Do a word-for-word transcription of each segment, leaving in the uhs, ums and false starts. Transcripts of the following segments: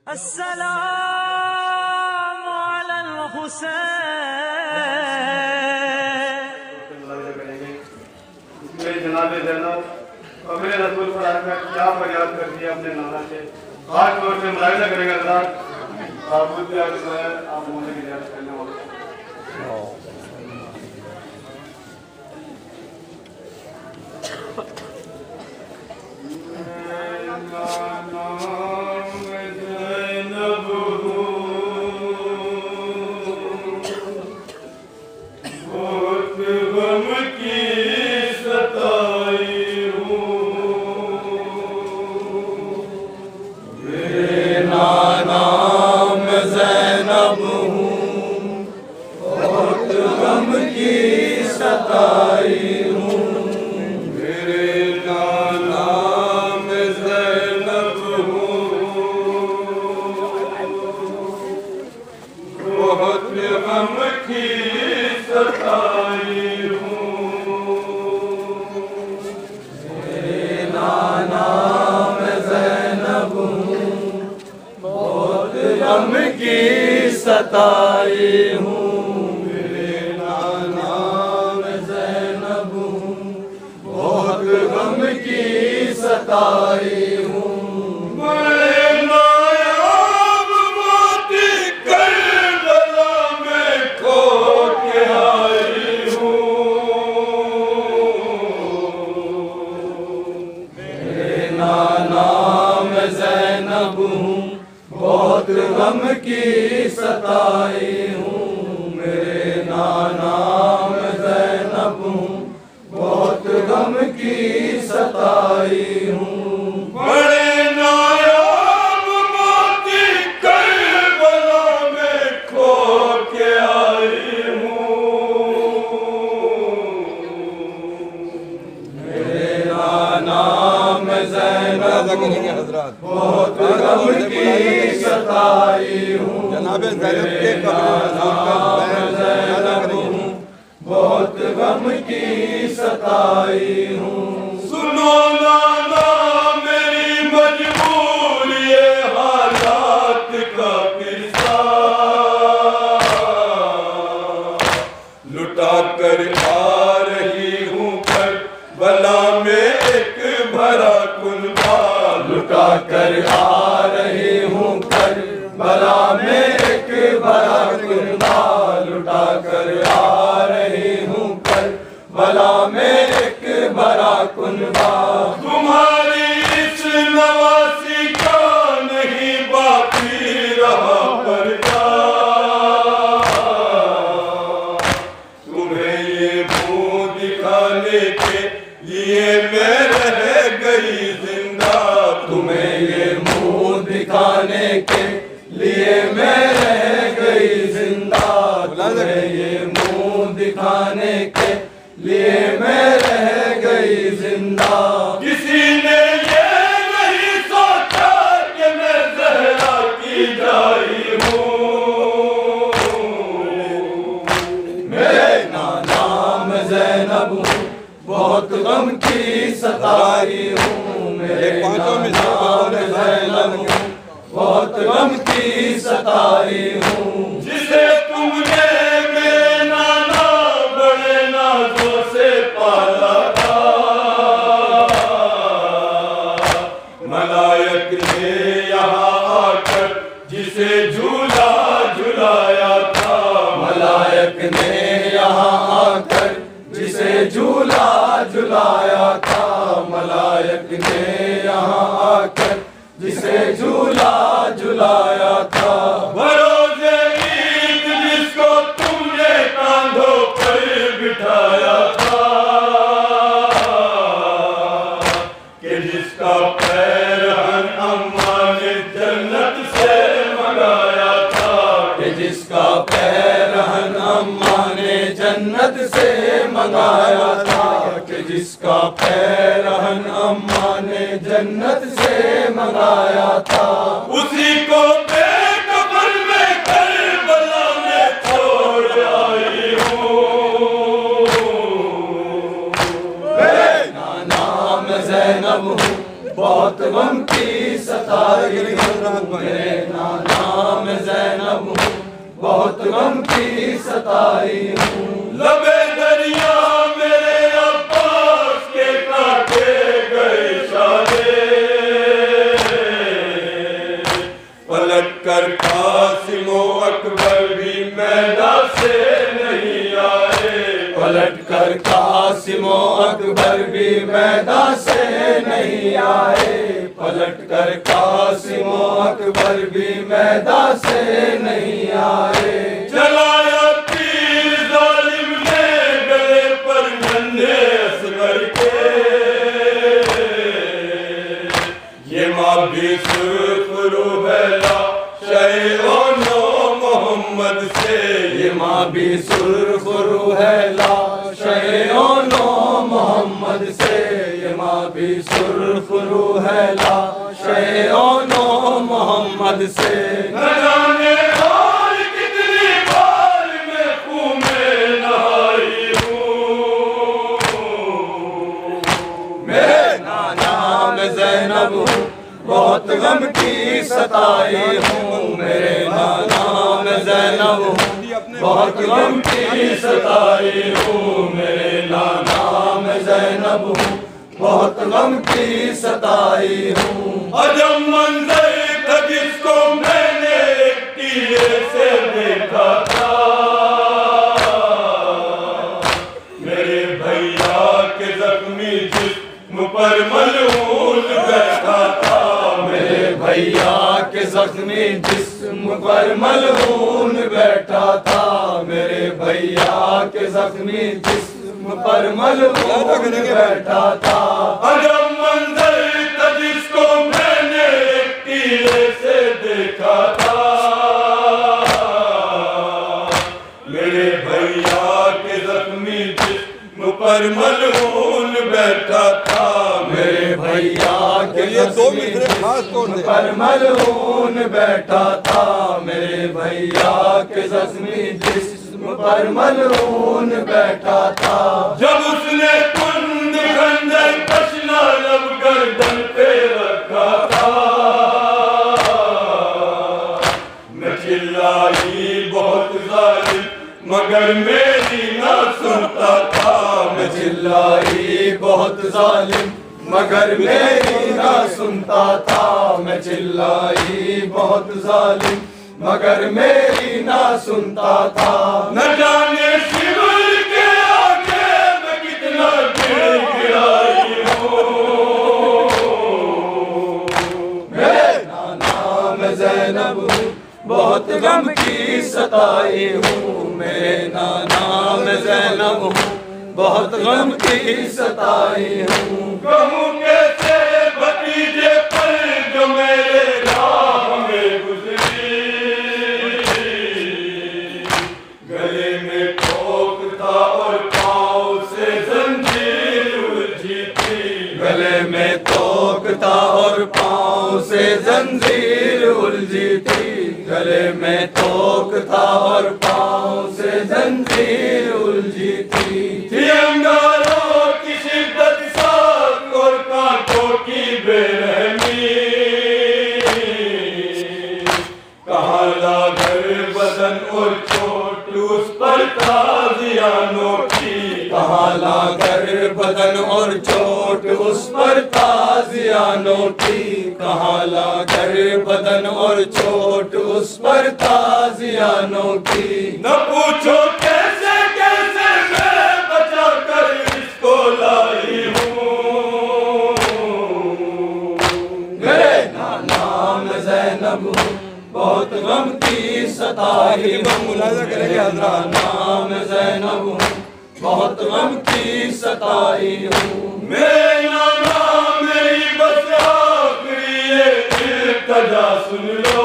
अस्सलामु अलल हुसैन। मेरे जनाबे ज़ैनब और मेरे रसूल पर आज मैं क्या फरियाद कर दिया अपने नाना से, आज तौर से मुलाहिजा करेगा अल्लाह आप मुझे आप मुझे की इजाज़त करने वाले सताई हूँ। मेरे नाना मैं ज़ैनब हूँ, बहुत गम की सताई हूँ। बड़े नायाब मोती करबला में खो के आई हूँ। मेरे नाना मैं ज़ैनब हूँ, बहुत गम की सताई हूँ। मेरे नाना मैं ज़ैनब हूँ, बहुत गम की सताई हूँ। बड़े नायाब मोती करबला में खो के आई हूँ। मेरे नाना मैं ज़ैनब हूँ, बहुत गम की सताई हूँ। जनाबे ज़ैनब के ज़ैनब हूँ, बहुत गम की सताई हूँ। सुनो नाना मेरी मजबूरी ये हालात का किस्सा, लुटा कर आ रही हूँ करबला में एक भरा कुनबा। लुटा कर आ रही हूँ करबला में एक भरा कुनबा। लुटा कर आ रही हूँ करबला में एक भरा कुनबा। तुम्हारी इस नवासी का नहीं बाकी रहा पर्दा, तुम्हें ये मुँह दिखाने के लिए मैं रह गई जिंदा। तुम्हें ये मुँह दिखाने के लिए मैं रह गई जिंदा। तुम्हें ये मुँह दिखाने के लिए मैं रह गई जिंदा। किसी ने ये नहीं सोचा कि मैं ज़हरा की जाई हूँ। मेरे नाना मैं ज़ैनब हूँ, बहुत गम की सताई हूँ। मेरे नाना मैं ज़ैनब हूँ, बहुत गम की सताई हूँ। जिसे तुमने मेरे नाना बड़े नाजों से पाला था, मलायक ने यहाँ आकर जिसे झूला झुलाया था। मलायक ने यहाँ आकर जिसे झूला झुलाया था। मलायक ने यहाँ आकर जिसे झूला झुलाया था। बरोज़े ईद जिसको तुमने कांधों पर बिठाया था, कि जिसका पैरहन अम्मा ने जन्नत से मंगाया था। कि जिसका पैरहन अम्मा ने जन्नत से मंगाया था। कि जिसका पैरहन अम्मा ने जन्नत से मंगाया था। उसी को बेकफन में करबला में छोड़ आई हूँ। मेरे नाना मैं ज़ैनब हूँ, बहुत गम की सताई हूँ। मेरे ज़ैनब हूँ, बहुत गम की सताई हूँ। लबे दरिया मेरे अब्बास के काटे गए इशारे, पलट कर कासिम अकबर भी मैदान से नहीं आए, पलट कर कासिम अकबर भी मैदान से नहीं आए, पलट कर कासिम अकबर भी मैदान से नहीं आए। चलाया तीर जालिम ने गले पर नन्हे असगर के, ये माँ भी सुर्खरू है शैओनो मोहम्मद से, ये माँ भी सुर्खरू है ला शैओनो मोहम्मद से, ये माँ भी सुर्खरू है ला शैओनो मोहम्मद से। न जाने और कितनी बार मैं खून में नहाई हूँ, मेरे नाना मैं ज़ैनब हूँ, बहुत गम की सताई हूँ, मेरे नाना मैं ज़ैनब हूँ, बहुत गम की सताई हूँ, मेरे नाना मैं ज़ैनब हूँ, बहुत गम की सताई हूँ। अजब मंजर था जिसको मैंने एक तीरे से देखा था, मेरे भैया के जख्मी जिस्म पर मलूल बैठा था, मेरे भैया के जख्मी जिस्म पर मलून बैठा था, मेरे भैया के जख्मी जिस्म पर मलून बैठा था। अजब मंजर था जिसको मैंने एक तीरे से देखा था, मेरे भैया के जख्मी जिस्म पर मलून बैठा था, मेरे भैया के जख्मी जिस्म पर मलून बैठा था, मेरे भैया के जख्मी जिस्म पर मलून बैठा था। जब उसने कुंद खंजर तशना लब गर्दन पे रखा था, मैं चिल्लाई बहुत जालिम मगर मेरी ना सुनता था, मैं चिल्लाई बहुत जालिम मगर मेरी ना सुनता था, मैं चिल्लाई बहुत जालिम मगर मेरी ना सुनता था। न जाने शिविर के आगे मैं कितना गिर गिराई हूँ, मेरे नाना मैं ज़ैनब हूँ, बहुत गम की सताई हूँ, मेरे नाना मैं ज़ैनब हूँ, बहुत गम की सताई हूँ। कहूँ कैसे भतीजे पर जो मेरे राह में गुजरी, गले में ठोक था और पाँव से जंजीर उलझी थी, गले में ठोक था और पाँव से जंजीर उलझी थी, गले में ठोक था और पाँव से जंजीर उलझी थी। थी अंगारों की शिद्दत साथ और कांटों की बेरहमी, कहाँ लागर बदन और चोट उस पर ताजियानों की, कहाँ लागर बदन और चोट उस पर ताजियानों की, कहाँ लागर बदन और चोट उस पर ताजियानों की। न पूछो कैसे कैसे मैं बचा कर इसको लाई हूँ, मेरे नाना मैं ज़ैनब हूँ, बहुत गम की सताई हूँ, मेरे नाना मैं ज़ैनब हूँ, बहुत गम की सताई हूँ। मेरे नाना मेरी बस आखिरी इल्तिजा सुन लो,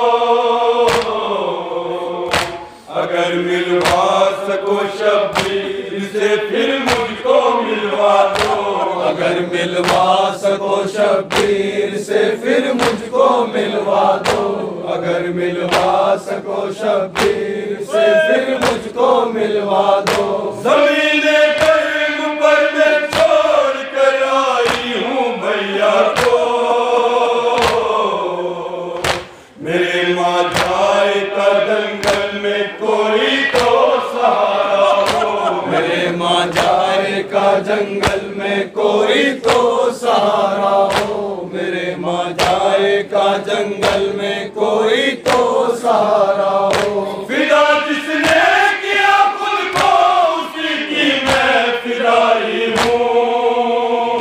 अगर मिलवा सको शब्बीर से फिर मुझको मिलवा दो, अगर मिलवा सको शब्बीर से फिर मुझको मिलवा दो, अगर मिलवा सको शब्बीर से फिर मुझको मिलवा दो। ज़मीने कर्म पर मैं छोड़ कर आई हूँ भैया को, मेरे माँ जाए कर जंगल में कोई तो सहारा हो, मेरे मांझाए का जंगल में कोई तो सहारा हो, मेरे मांझाए का जंगल में कोई तो सहारा हो। फिदा जिसने किया खुद को उसी की मैं फिदाई हूँ,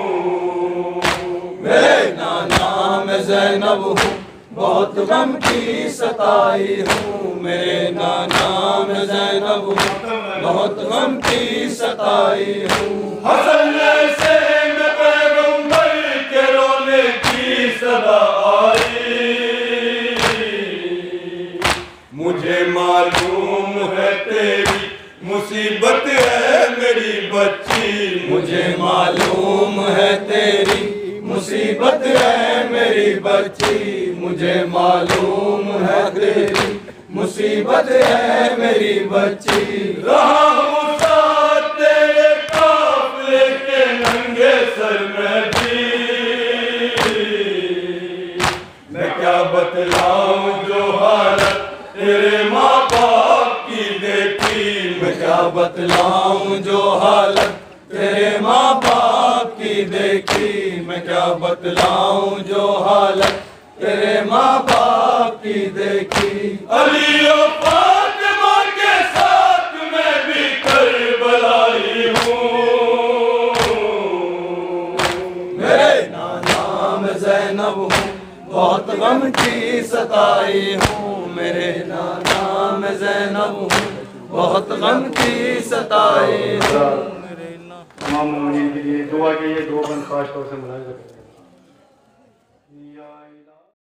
मेरे नाना मैं ज़ैनब हूँ, बहुत गम की सताई हूँ, मेरे नाना मैं ज़ैनब हूँ, बहुत गम की सताई हूँ। हसन से मैं पैगंबर के रोने की सदा आई, मुझे मालूम है तेरी मुसीबत है मेरी बच्ची, मुझे मालूम है तेरी मुसीबत है मेरी बच्ची, मुझे मालूम है तेरी मुसीबत है मेरी बच्ची। रहा हूँ साथ तेरे काफिले के नंगे सर में भी, मैं क्या बतलाऊं जो हालत तेरे माँ बाप की देखी, मैं क्या बतलाऊं जो हालत तेरे माँ बाप की देखी, मैं क्या बतलाऊं जो हालत तेरे माँ बाप की देखी। अली और फातिमा के साथ मैं भी करबलाई हूँ, मेरे नाना मैं ज़ैनब हूँ, बहुत गम की सताई हूँ, मेरे नाना मैं ज़ैनब हूँ, बहुत गम की सताई हूँ। तमाम मोमिनीन के लिए दुआ के ये दो बंद खास तौर से मुलाहिजा करें।